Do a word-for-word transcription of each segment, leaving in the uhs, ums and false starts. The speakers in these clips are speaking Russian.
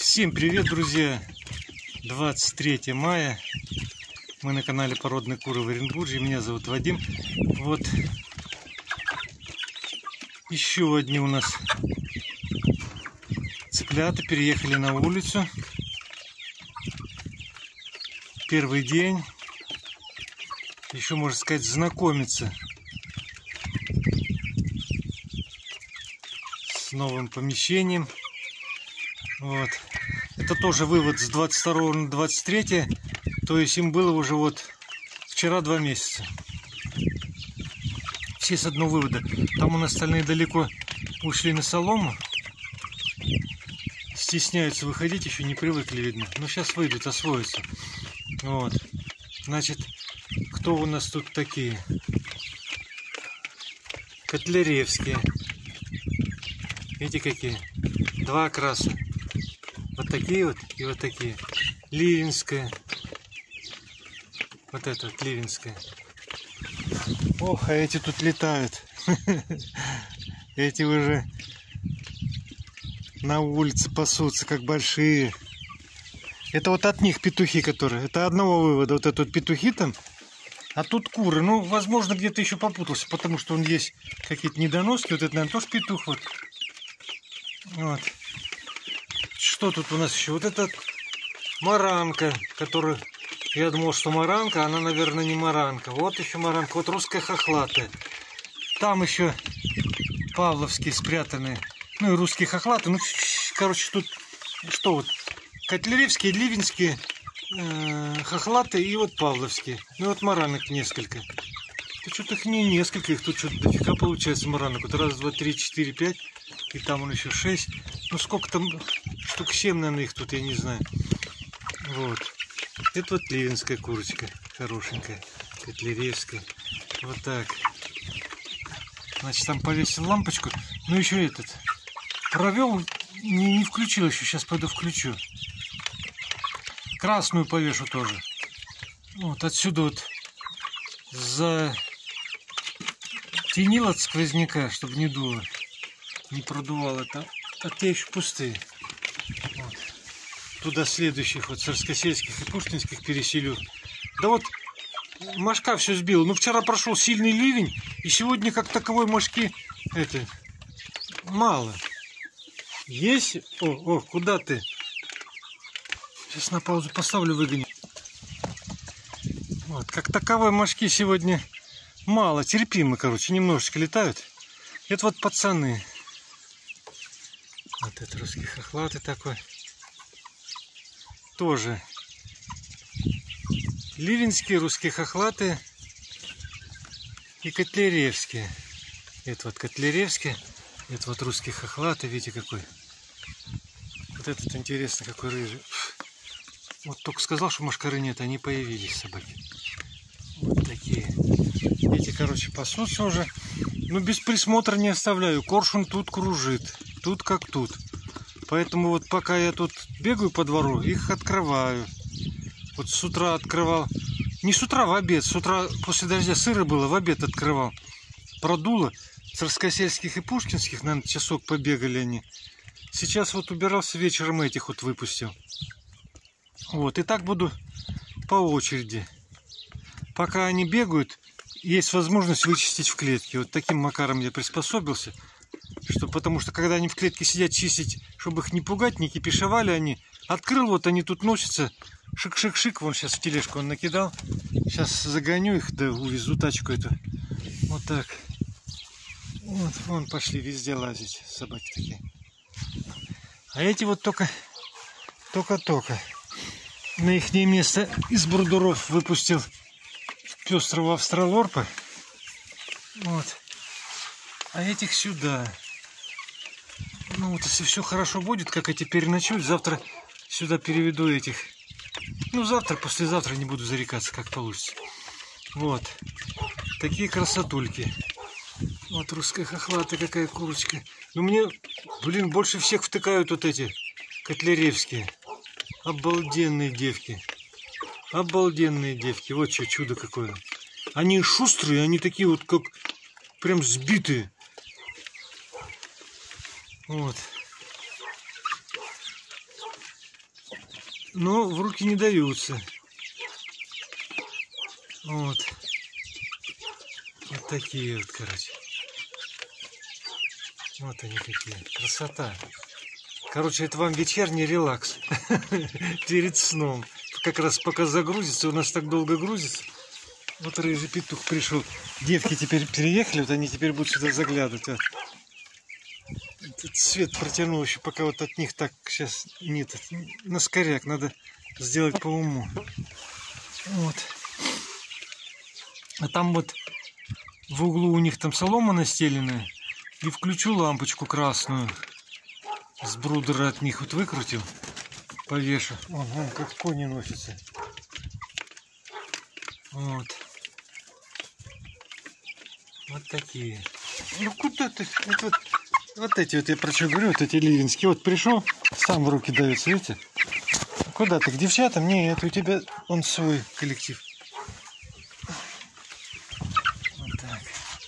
Всем привет, друзья! двадцать третье мая. Мы на канале Породные куры в Оренбурге. Меня зовут Вадим. Вот еще одни у нас цыплята переехали на улицу. Первый день. Еще, можно сказать, знакомиться с новым помещением. Вот. Это тоже вывод с двадцать второго на двадцать третье. То есть им было уже вот вчера два месяца. Все с одного вывода. Там у нас остальные далеко ушли на солому. Стесняются выходить, еще не привыкли, видно. Но сейчас выйдут, освоятся. Вот. Значит, кто у нас тут такие? Котляревские. Эти какие? Два окраса. Вот такие вот и вот такие. Ливенская. Вот это вот ливенская. Ох, а эти тут летают. Эти уже на улице пасутся, как большие. Это вот от них петухи, которые. Это одного вывода. Вот это вот петухи там. А тут куры. Ну, возможно, где-то еще попутался, потому что он есть какие-то недоноски. Вот это, наверное, тоже петух. Вот. Вот. Что тут у нас еще? Вот это маранка, которую я думал, что маранка, она, наверное, не маранка. Вот еще маранка, вот русская хохлатая. Там еще павловские спрятанные. Ну и русские хохлаты. Ну, короче, тут что вот? Котляревские, ливенские, э, хохлаты и вот павловские. Ну вот маранок несколько. Тут что-то их не несколько, их тут что-то дофига получается маранок. Вот раз, два, три, четыре, пять. И там он еще шесть. Ну сколько там, штук семь, наверное, их тут, я не знаю. Вот. Это вот ливенская курочка, хорошенькая, котляревская. Вот так. Значит, там повесил лампочку. Ну еще этот. Провел, не, не включил еще, сейчас пойду включу. Красную повешу тоже. Вот отсюда вот затенил от сквозняка, чтобы не дуло. Не продувало там, а те еще пустые. Вот. Туда следующих вот царскосельских и пушкинских переселю. Да вот мошка все сбила. Ну вчера прошел сильный ливень, и сегодня как таковой мошки это мало. Есть? О, о, куда ты? Сейчас на паузу поставлю, выгоню. Вот, как таковой мошки сегодня мало, терпимо, короче, немножечко летают. Это вот пацаны. Вот это русский хохлатый такой. Тоже ливенские, русские хохлатые и котляревские. Это вот котляревские, это вот русский хохлатый, видите какой. Вот этот интересно какой рыжий. Вот только сказал, что мошкары нет, они появились, собаки. Вот такие. Эти, короче, пасутся уже. Но без присмотра не оставляю. Коршун тут кружит. Тут как тут. Поэтому вот пока я тут бегаю по двору, их открываю. Вот с утра открывал. Не с утра, в обед. С утра после дождя сыро было, в обед открывал. Продуло. Царскосельских и пушкинских, наверное, часок побегали они. Сейчас вот убирался вечером, этих вот выпустил. Вот. И так буду по очереди. Пока они бегают, есть возможность вычистить в клетке. Вот таким макаром я приспособился. Что, потому что когда они в клетке сидят, чистить, чтобы их не пугать, не кипишевали они. Открыл, вот они тут носятся. Шик-шик-шик, вон сейчас в тележку он накидал. Сейчас загоню их, да увезу тачку эту. Вот так. Вот, вон пошли везде лазить, собаки такие. А эти вот только, только-только на их место из бурдуров выпустил пестрого австралорпа. Вот. А этих сюда. Ну вот, если все хорошо будет, как эти переночуют, завтра сюда переведу этих. Ну, завтра, послезавтра не буду зарекаться, как получится. Вот. Такие красотульки. Вот русская хохлатая какая курочка. Ну, мне, блин, больше всех втыкают вот эти котляревские. Обалденные девки. Обалденные девки. Вот что чудо какое. Они шустрые, они такие вот, как прям сбитые. Вот. но в руки не даются. Вот. Вот такие вот, короче. Вот они какие. Красота. Короче, это вам вечерний релакс перед сном. Как раз пока загрузится, у нас так долго грузится. Вот рыжий петух пришел. Девки теперь переехали, вот они теперь будут сюда заглядывать. Вот. Этот свет протянул еще, пока вот от них так сейчас нет. На скоряк надо сделать по уму. Вот. А там вот в углу у них там солома настеленная. И включу лампочку красную. С брудера от них вот выкрутил. Повешу. Вон, вон как кони носятся. Вот. Вот такие. Ну куда ты? Это вот, вот эти вот, я про что говорю, вот эти ливенские. Вот пришел, сам в руки дается, видите? Куда ты? К девчатам? Нет, у тебя он свой коллектив. Вот так.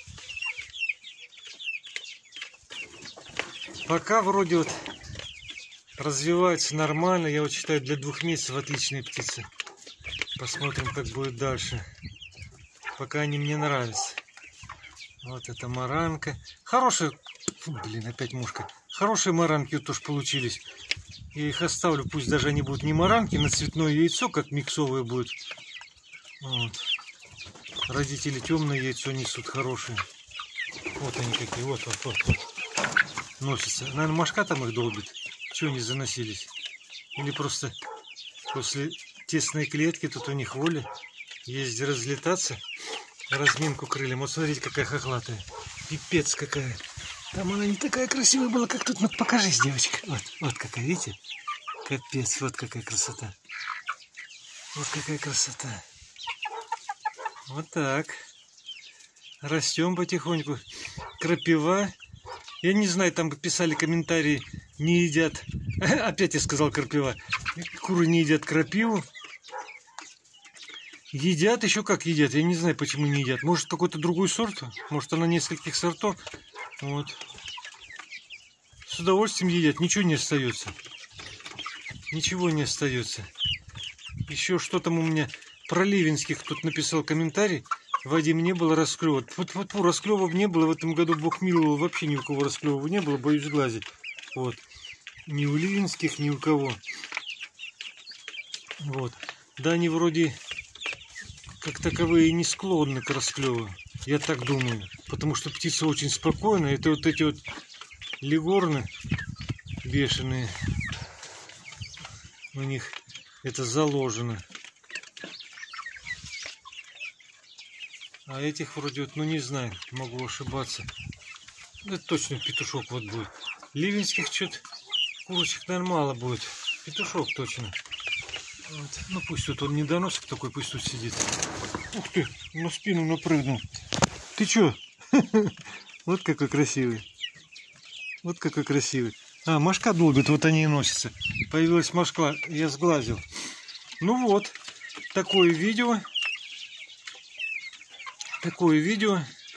Пока вроде вот развивается нормально. Я вот считаю, для двух месяцев отличные птицы. Посмотрим, как будет дальше. Пока они мне нравятся. Вот это маранка. Хорошие, фу, блин, опять мушка. Хорошие маранки вот тоже получились. Я их оставлю, пусть даже они будут не маранки, на цветное яйцо, как миксовое будет. Вот. Родители темное яйцо несут, хорошие. Вот они какие, вот, вот, вот, вот. Носятся. Наверное, мошка там их долбит. Чего они заносились? Или просто после тесной клетки тут у них воля есть где разлетаться. Разминку крыльям. Вот смотрите, какая хохлатая. Пипец какая. Там она не такая красивая была, как тут. Ну, покажись, девочка. Вот, вот какая, видите? Капец, вот какая красота. Вот какая красота. Вот так. Растем потихоньку. Крапива. Я не знаю, там писали комментарии, не едят. Опять я сказал крапива. Куры не едят крапиву. Едят, еще как едят. Я не знаю, почему не едят. Может, какой-то другой сорт? Может, она нескольких сортов? Вот. С удовольствием едят. Ничего не остается. Ничего не остается. Еще что там у меня про ливенских тут написал комментарий. Вадим, не было расклева. Вот, вот, вот расклевов не было. В этом году Бог миловал. Вообще ни у кого расклевов не было. Боюсь сглазить. Вот. Ни у ливенских, ни у кого. Вот. Да, они вроде как таковые не склонны к расклеву. Я так думаю. Потому что птица очень спокойная. Это вот эти вот лигорны бешеные. У них это заложено. А этих вроде вот, ну не знаю, могу ошибаться. Это точно петушок вот будет. Ливенских что-то, курочек, наверное, мало будет. Петушок точно. Вот. Ну пусть тут он недоносок такой, пусть тут сидит. Ух ты, на спину напрыгнул. Ты чё? Вот какой красивый. Вот какой красивый. А, мошка долбит, вот они и носятся. Появилась мошка, я сглазил. Ну вот, такое видео. Такое видео.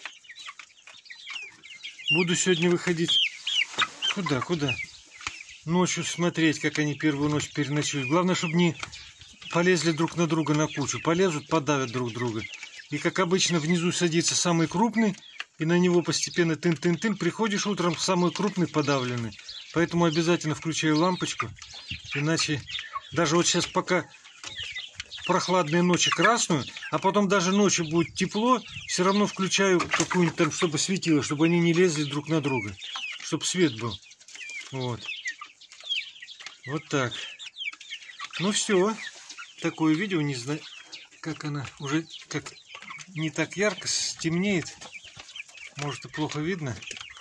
Буду сегодня выходить. Куда, куда? Ночью смотреть, как они первую ночь переночуют. Главное, чтобы не полезли друг на друга на кучу. Полезут, подавят друг друга. И, как обычно, внизу садится самый крупный. И на него постепенно тын-тын-тын. Приходишь утром, самый крупный подавленный. Поэтому обязательно включаю лампочку. Иначе, даже вот сейчас пока прохладные ночи красную, а потом даже ночью будет тепло, все равно включаю какую-нибудь там, чтобы светило, чтобы они не лезли друг на друга. Чтобы свет был. Вот. Вот так. Ну все. Такое видео, не знаю, как она уже как не так ярко, стемнеет. Может и плохо видно.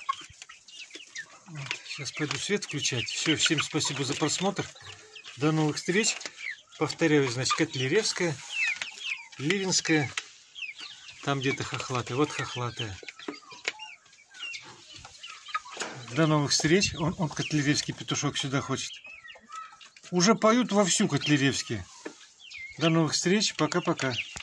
Вот. Сейчас пойду свет включать. Все, всем спасибо за просмотр. До новых встреч. Повторяю, значит, Котляревская, Ливенская, там где-то хохлатая. Вот хохлатая. До новых встреч. Он, он Котляревский петушок сюда хочет. Уже поют вовсю Котляревские. До новых встреч. Пока-пока.